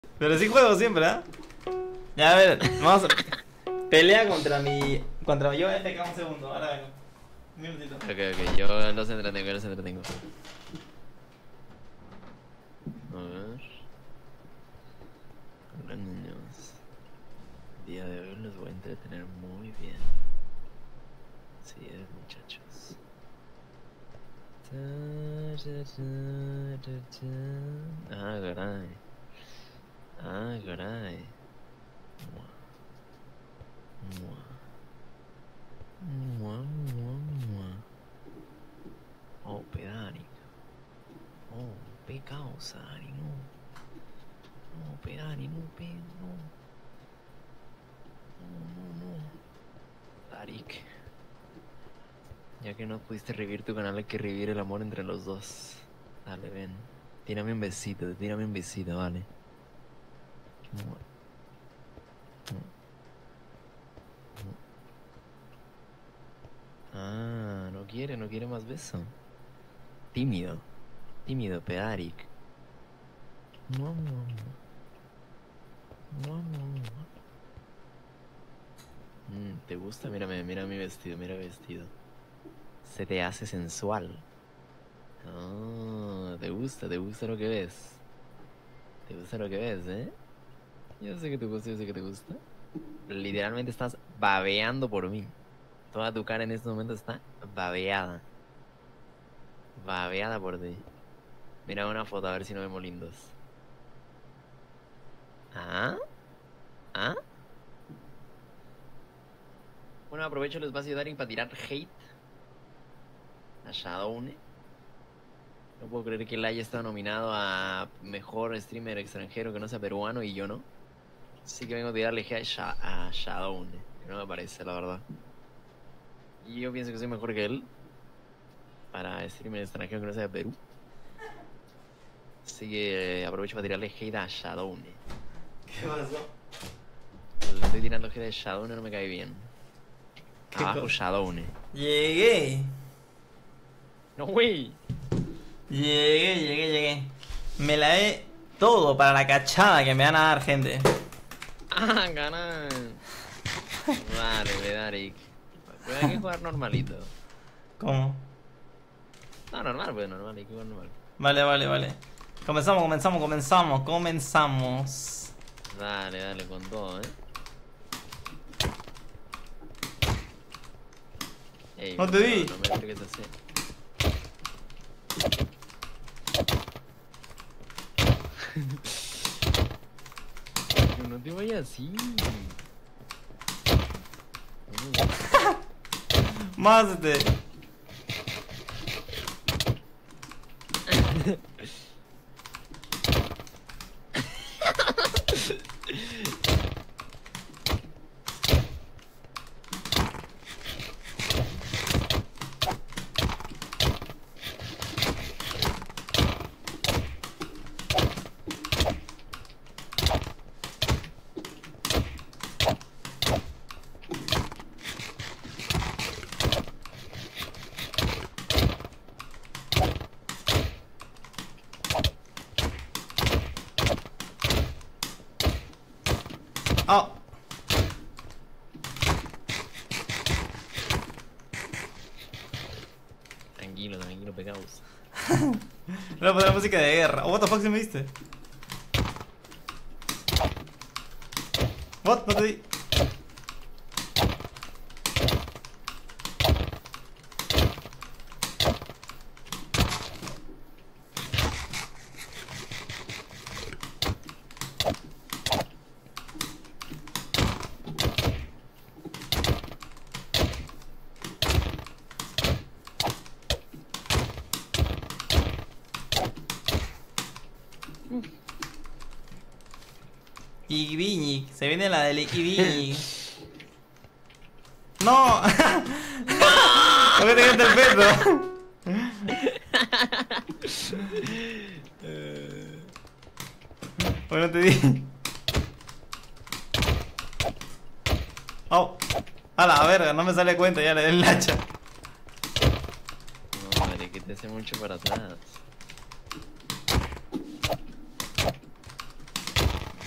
Pero sí juego siempre, ¿eh? Ya, a ver, vamos a... Pelea contra mi... Yo FK un segundo, ahora vengo. Un minutito. Ok, yo los entretengo. A ver. Hola niños. El día de hoy los voy a entretener muy bien. Así es, muchachos. Ah, caray. Ah, caray. Mua. Mua. Mua, mua, mua. Oh, pedari. Oh, pecado, Sari, no. No, pedari, no, no. No. Tarik. Ya que no pudiste revivir tu canal, hay que revivir el amor entre los dos. Dale, ven. Tírame un besito, vale. Mua. Ah, no quiere más beso. Tímido, Pedarik. ¿Te gusta? Mírame, mira mi vestido, Se te hace sensual. Oh, te gusta lo que ves. ¿Te gusta lo que ves, eh? Yo sé que te gusta. Literalmente estás babeando por mí. Toda tu cara en este momento está babeada. Babeada por ti. Mira una foto a ver si nos vemos lindos. ¿Ah? ¿Ah? Bueno, aprovecho el espacio de Daring para tirar hate a Shadowne. No puedo creer que él haya estado nominado a mejor streamer extranjero que no sea peruano y yo no. Así que vengo a tirarle hate a Shadowne, que no me parece, la verdad. Y yo pienso que soy mejor que él para streamer extranjero que no sea de Perú. Así que aprovecho para tirarle hate a Shadowne. ¿Qué pasó? Le estoy tirando hate a Shadowne, no me cae bien. Abajo Shadowne. Llegué. No, güey. Llegué. Me la he todo para la cachada que me van a dar, gente. Ah, ganan. Vale, Darik. Pues hay que jugar normalito. ¿Cómo? No, normal, pues normal, hay que jugar normal. Vale. Comenzamos. Dale, con todo, Ey, no te di. No me acerques así. No te vayas así. Más Oh. Tranquilo, pecados. Le voy a poner música de guerra. Oh, what the fuck, ¿se me diste? What? No te di. Iquibiñi, se viene la del Iquibiñi. ¡No! ¿Por qué te quedaste el peso? ¿Por qué no te di? Oh, a la verga, no me sale cuenta, ya le di el hacha. No, madre, que te hace mucho para atrás.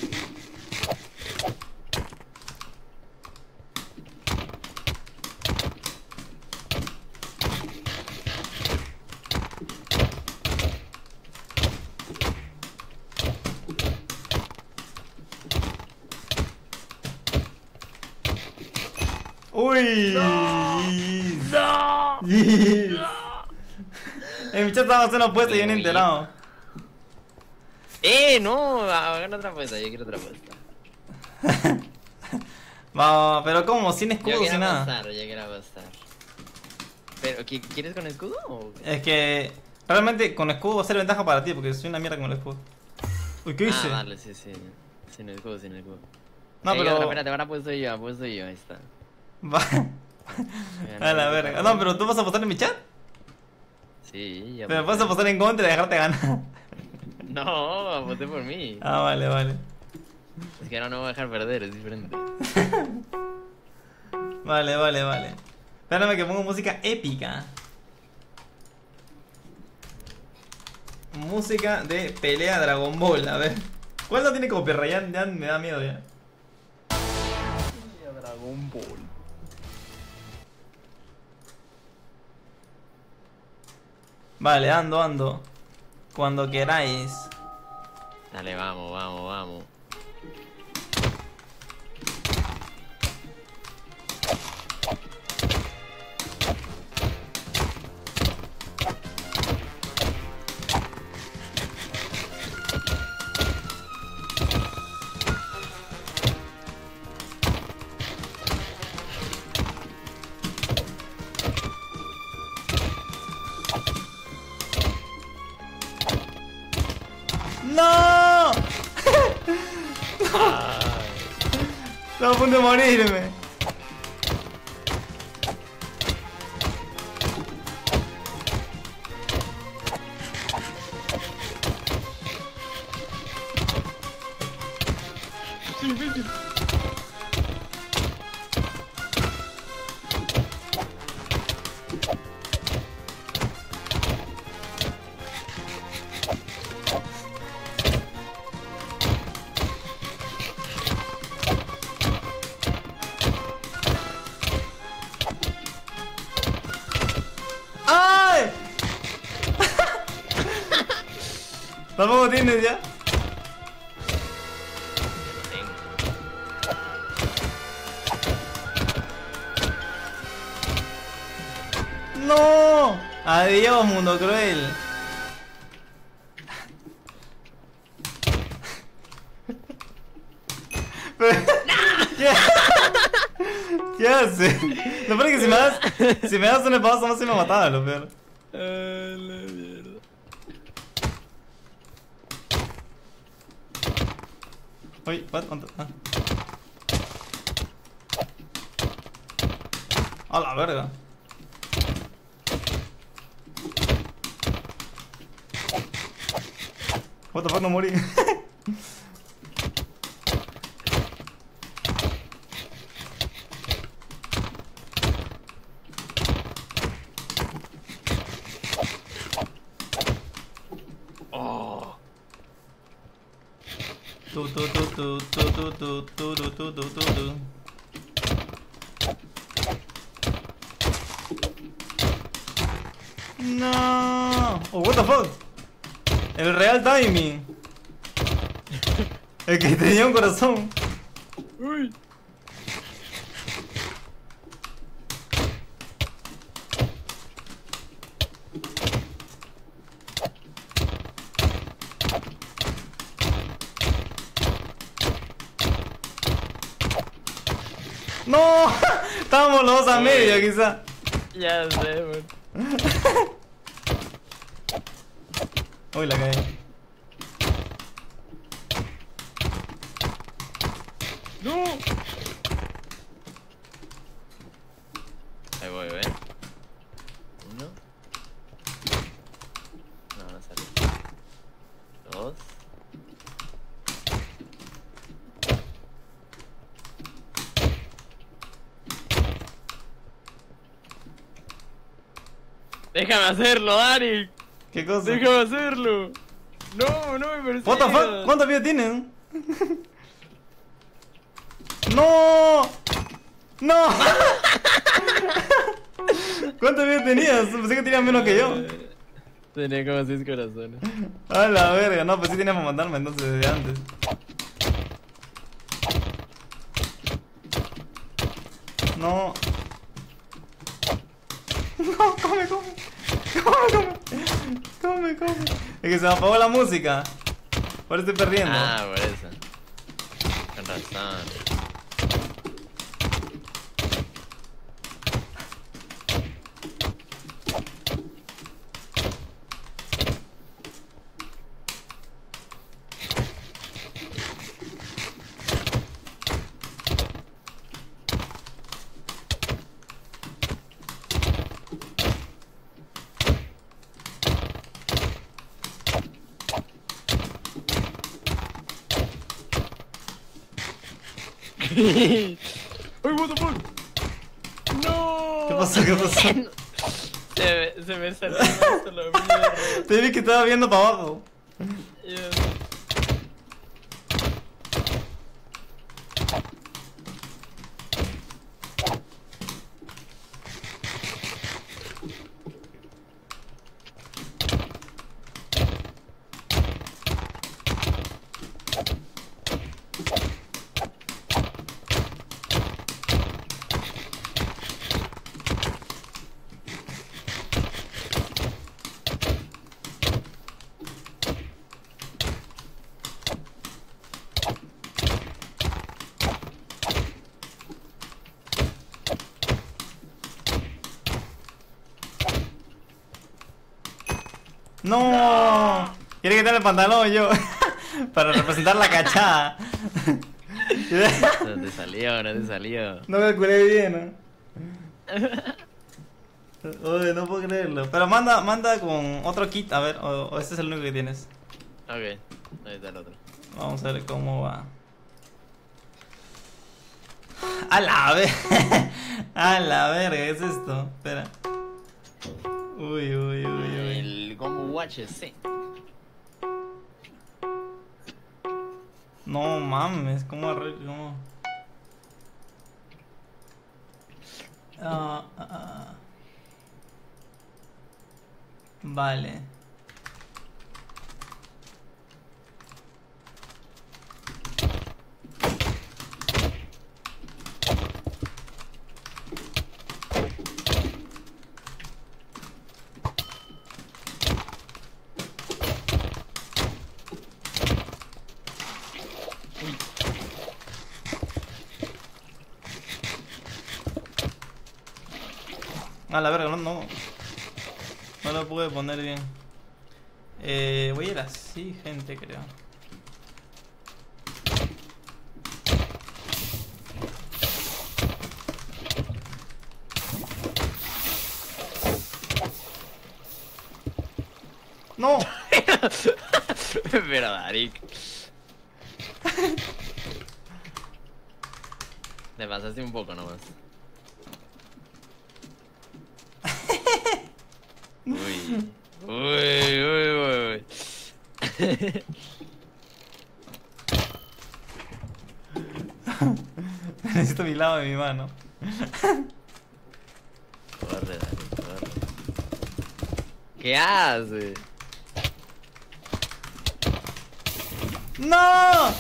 Uy. ¡No! Yes. ¡No! En mi chat estaba haciendo apuesta y yo ni enterado. No, hagan otra apuesta, yo quiero otra apuesta. Va, pero ¿cómo? Sin Yo escudo, quiero sin nada. apostar, yo quiero apostar. Pero, ¿quieres con escudo o qué? Es que realmente con escudo va a ser ventaja para ti porque soy una mierda con el escudo. Uy, ¿qué hice? Dale, sí, sí. Sin escudo, sin escudo. No, pero. Espérate, ahora apuesto yo, ahí está. Va. A la verga. No, pero tú vas a apostar en mi chat. Sí, ya. Pero puedes apostar en contra y dejarte ganar. No, aposté por mí. Ah, vale, vale. Es que ahora no voy a dejar perder, es diferente. Vale, vale, vale. Espérame que pongo música épica. Música de pelea Dragon Ball, a ver. ¿Cuál no tiene copyright? Ya me da miedo ya. Dragon Ball. Vale, ando. Cuando queráis. Dale, vamos. ¡No! Estaba a punto de morirme. ¡Ay! Tampoco tienes ya. ¡No! Adiós, mundo cruel. ¿Qué? ¿Qué hace? Lo peor es que si me das un espacio no se me mataba, lo peor. La mierda. Uy, ¿cuánto? Ah. A la verga. What the fuck, no morí. Oh. No. Oh, what the fuck. El real timing. El que tenía un corazón. Uy. No. Estábamos los dos a medio, quizá. Ya sé, man. Uy, la caí. ¡No! Ahí voy, ¿ven? Uno. No salió. Dos. Déjame hacerlo, Dani. ¿Qué cosa? Déjame hacerlo. No, no me persigas. What the fuck? ¿Cuántas vidas tienen? ¡No! ¡No! ¿Cuántas vidas tenías? Pensé que tenías menos que yo. Tenía como 6 corazones. A la verga, no, pues sí tenía para matarme entonces desde antes. No. Porque se me apagó la música. Por eso estoy perdiendo. Ah, por eso. Con razón. ¡Ay, what the fuck! ¡No! ¿Qué pasó? ¿Qué pasó? Se me salió esto la mierda. Te vi que estaba viendo para abajo. Ya. ¡No! Quiere quitarle el pantalón yo. Para representar la cachada. No te salió, no te salió. No calculé bien, ¿no? Oye, no puedo creerlo. Pero manda con otro kit, a ver, o este es el único que tienes. Ok, ahí está el otro. Vamos a ver cómo va. A la a la verga, ¿qué es esto? Espera. Uy, uy, uy, uy. El combo UHC. No mames, ¿cómo arreglo? ¿Cómo? Vale. A la verga, no lo pude poner bien. Voy a ir así, gente, creo. ¡No! Pero Darik. Te pasaste un poco nomás. Uy. Uy, uy, uy. Necesito mi lado de mi mano. Corre, Darik, corre. ¿Qué hace? ¡No!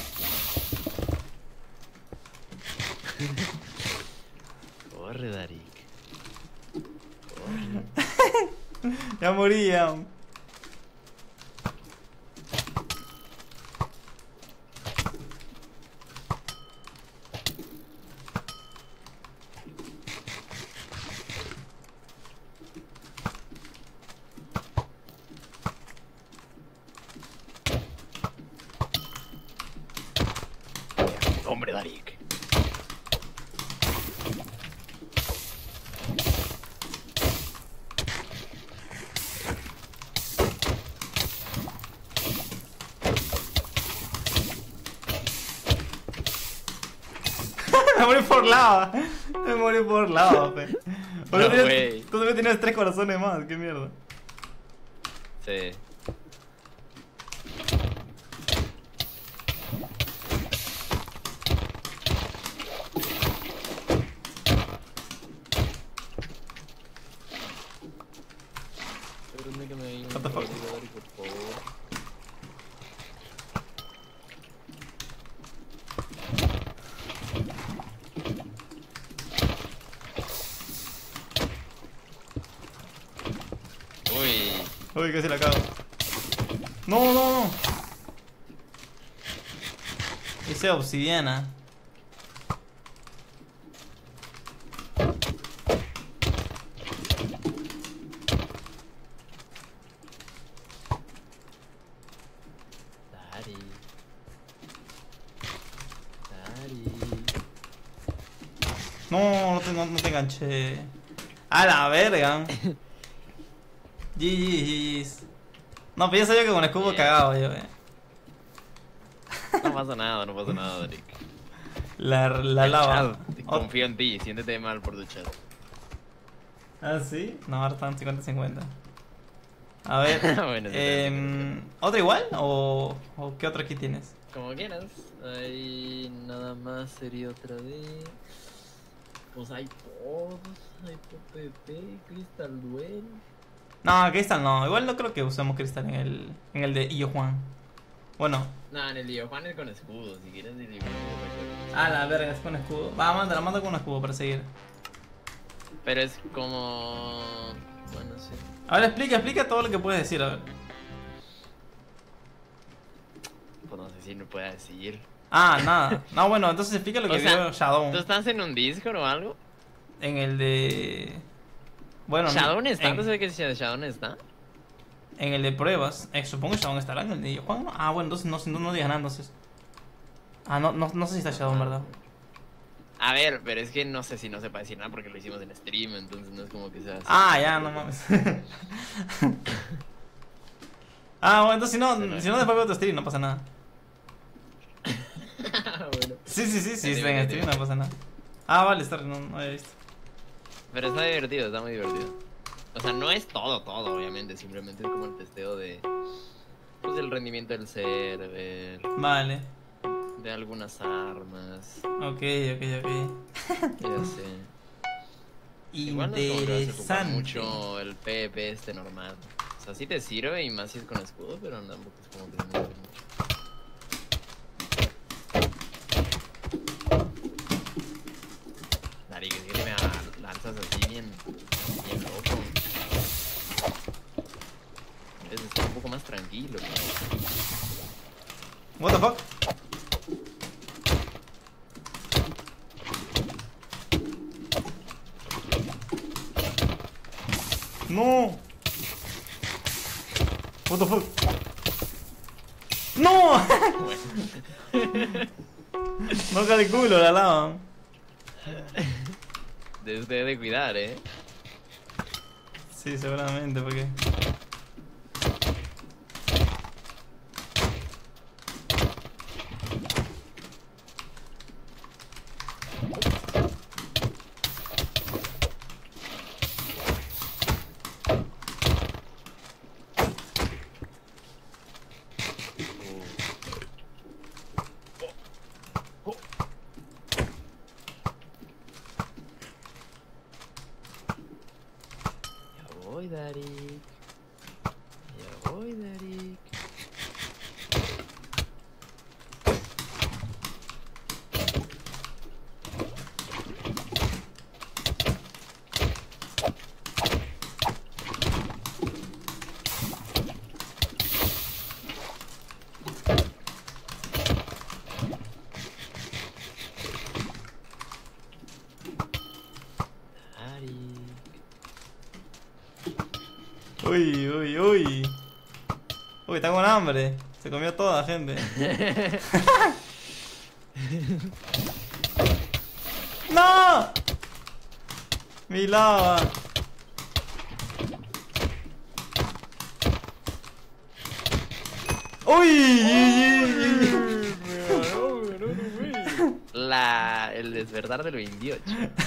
Corre, Darik. Ya morí, ya. Hombre, Darik. Me morí por lava. Me morí por lava, fe. No, güey. Tú también tienes 3 corazones más, qué mierda. Sí. What the fuck? Uy. Uy, casi la acabo. No, no, no. Hice obsidiana. Dari. No, no te enganché. A la verga. GG's. No, pero yo sabía que con el cubo Bien. cagado yo, No pasa nada, Daric. La El lava. chat, confío en ti, siéntete mal por tu chat. ¿Ah, sí? No, ahora están 50-50. A ver. Bueno, sí, también. ¿Otra igual? ¿O qué otro aquí tienes? Como quieras. Ahí nada más sería otra vez. Pues hay PP, Crystal Duel. No, Crystal no. Igual no creo que usemos Crystal en el de Illo Juan. Bueno. No, en el lío Juan es con escudo, si quieres ir Ah, la verga, es con escudo. Va, la mando con escudo para seguir. Pero es como... Bueno, sí. A ver, explica todo lo que puedes decir, a ver. Pues no sé si no pueda decir. Ah, nada. No, bueno, entonces explica lo que O sea, vio Shadow. ¿Tú estás en un Discord o algo? En el de... Bueno, ¿Shadow está? en, ¿No sé qué es Shadow está? en el de pruebas. Supongo que Shadow estará en el de Illo Juan. Ah, bueno, entonces no digas nada, entonces. Ah, no sé si está Shadow, en verdad. A ver, pero es que no sé si no se puede decir nada porque lo hicimos en stream, entonces no es como que sea así. Ah, ya, no mames. Ah, bueno, entonces si no después veo tu stream, no pasa nada. Bueno. Sí, está en stream, no pasa nada. Ah, vale, está, no había visto. Pero está divertido, está muy divertido. O sea, no es todo, obviamente, simplemente es como el testeo de... Pues del rendimiento del server, Vale. de algunas armas, Ok. ya sé. Igual no es como que vas a ocupar Interesante. mucho el PvP este normal. O sea, sí te sirve y más si es con escudo, pero tampoco es como que te sirve mucho. Dari, que me lanzas así bien loco. Debes estar un poco más tranquilo. What the fuck? No. What the fuck? No. No calculo la lava. Debes de cuidar, Sí, seguramente, porque... Ya voy, Darik. Ya voy, Darik. Uy. Uy, está con hambre. Se comió toda la gente. ¡No! Mi lava. ¡Uy! El despertar del 28.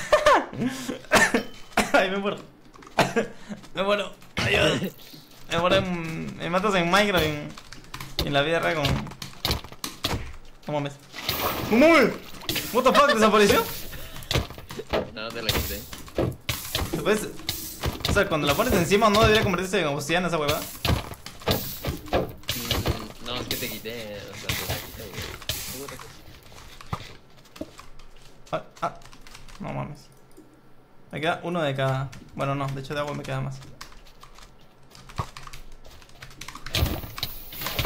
Ay, me muero. Me muero. Ayuda. Me muero me matas en Minecraft en la vida real con... No mames. ¡No mames! What the fuck, ¿desapareció? No te la quité. Después... O sea, cuando la pones encima no debería convertirse en obsidiana esa huevada. No, es que te quité. O sea, te la quité, güey. No mames. Me queda uno de cada. Bueno, no, de hecho de agua me queda más.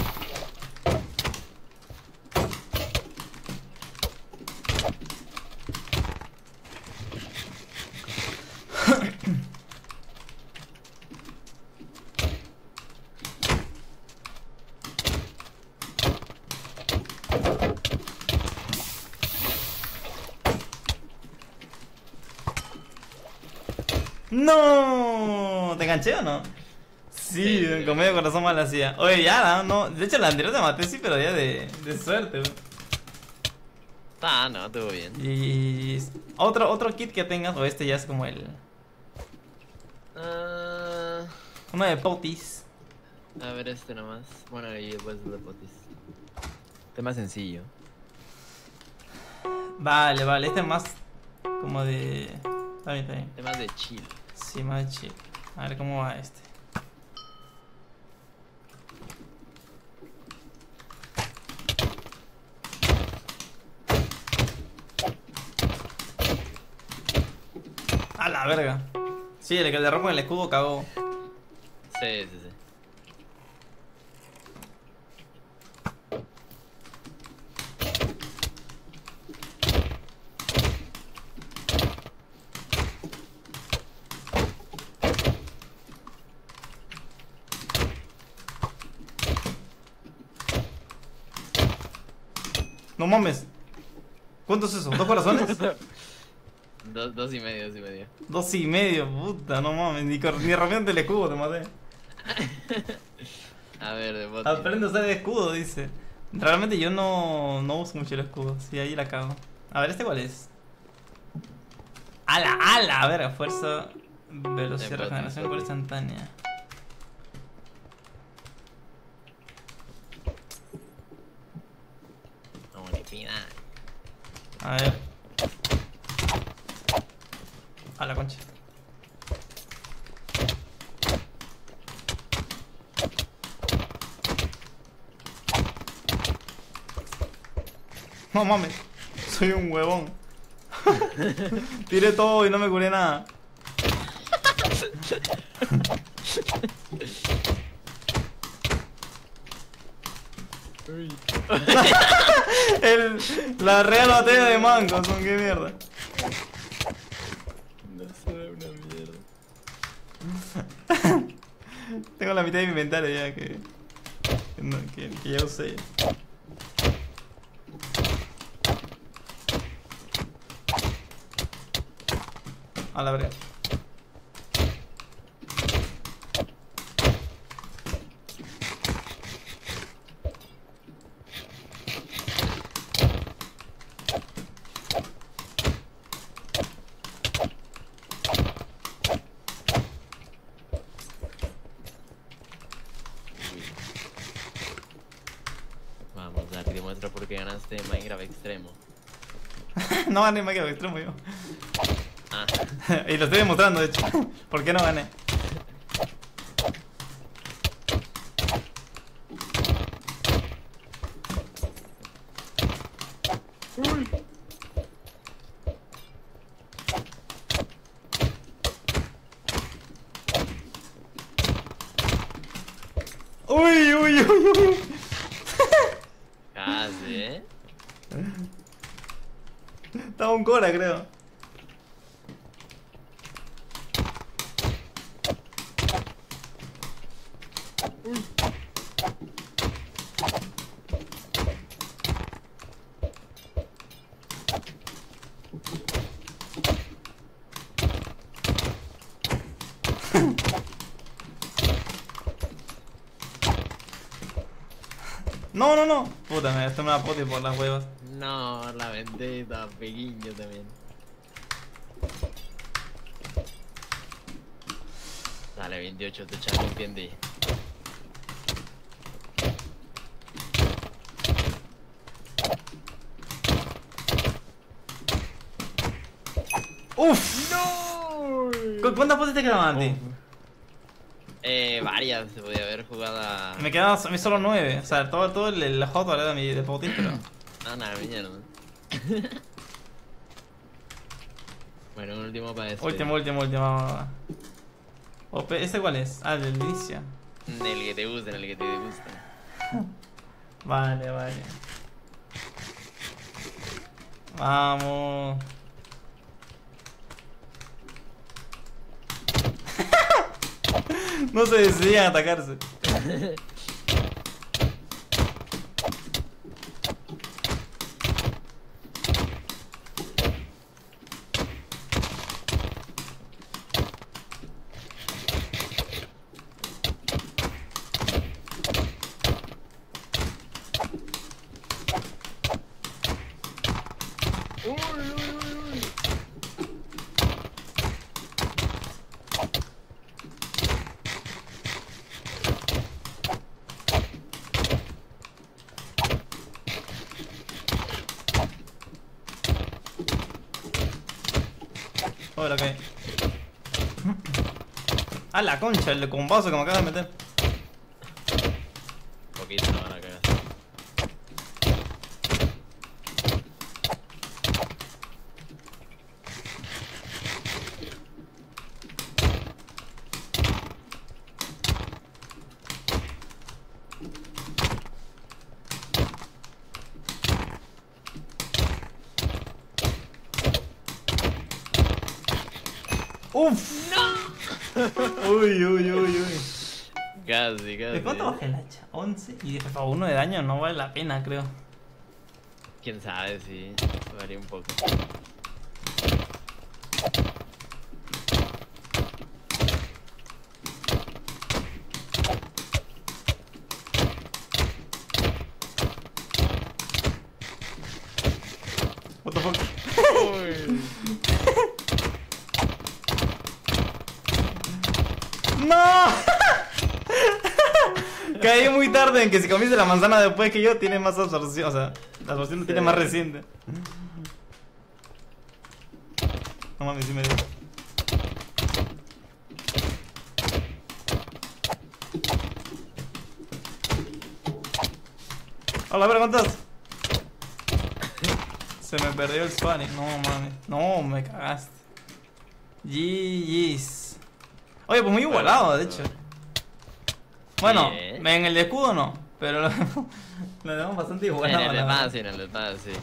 ¡No! ¿Te enganché o no? Sí, Sí. con medio corazón mal hacía. Oye, ya, no. De hecho, la anterior te maté, sí, pero ya de suerte, wey. Ah, no, estuvo bien. Y otro kit que tengas, o este ya es como el. Ah, Uno de potis. a ver este nomás. Bueno, y después de potis. Este más sencillo. Vale, vale, este es más como de. Está bien, está bien. Este más de chill. Sí, más chill. A ver cómo va este. A la verga. Sí, el que le rompe el escudo cagó. Sí, sí, sí. No mames. ¿Cuánto es eso? ¿2 corazones? Dos y medio, 2,5. 2,5, puta, no mames. Ni rompiendo el escudo te maté. A ver, de potis. Aprende a usar el escudo, dice. Realmente yo no uso mucho el escudo. Sí, ahí la cago. A ver, ¿este cuál es? ¡Ala, ala! A ver, fuerza, velocidad, Botis, regeneración, cura botis. instantánea. No, ni pina. A ver. A la concha. No mames. Soy un huevón. Tiré todo y no me curé nada. La real batalla de mango, son qué mierda. No se ve una mierda. Tengo la mitad de mi inventario ya que ya usé. A la verga. Vamos, Dark, demuestra por qué ganaste Minecraft Extremo. No gané más que lo extremo yo. Ah, Y lo estoy demostrando, de hecho. ¿Por qué no gané? Uy, uy, uy, uy. casi, ¿eh? Estaba un Cora, creo. No, no, no. Puta, me gasté una poti por las huevas. No, la vendetta, pequeño también. Dale, 28, te echas un tiendí. ¡Uf! ¡No! ¿Cuántas potis te quedaban a ti? Varias, se podía haber jugado a... Me quedaban a mí solo 9. O sea, todo el hot era de mi de potis, pero. Ah, nada, mierda. Bueno, un último para despedir. Último. Va. ¿Este cuál es? Ah, el del inicio. En el que te gusta, en el que te gusta. Vale. Vamos. No se decidían atacarse. Uy, uy, uy. Hola, ¿qué? A la concha, el combazo que me acabas de meter. Poquito no van a cagar. Uf. Uy, uy, uy, uy. Casi, casi. ¿De cuánto bajé el hacha? 11 y de para 1 de daño no vale la pena, creo. Quién sabe, sí. Varía un poco. What the fuck? Uy. ¡No! Caí muy tarde en que si comiste la manzana después que yo tiene más absorción, o sea, la absorción lo tiene más reciente. No mames, sí me dio. Hola, pero ¿cuántas? Se me perdió el Swanny. No mames. No, me cagaste. GG's. Oye, pues muy igualado, de hecho. Bueno, Bien. en el de escudo no, pero lo dejamos bastante igualado. En el la espada verdad. sí, en el espada sí.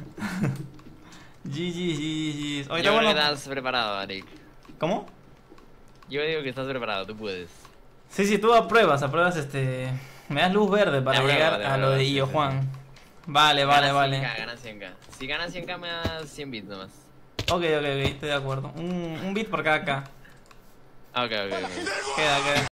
GG's. Oye, Yo está creo que bueno. estás preparado, Arik. ¿Cómo? Yo digo que estás preparado, tú puedes. Sí, tú apruebas me das luz verde para De llegar prueba, a lo de sí, Illo sí, Juan. Vale, vale, Gana vale. 100k, gana 100k. Si ganas 100k me das 100 bits nomás. Ok, estoy de acuerdo. Un bit por cada K. Ok. Queda.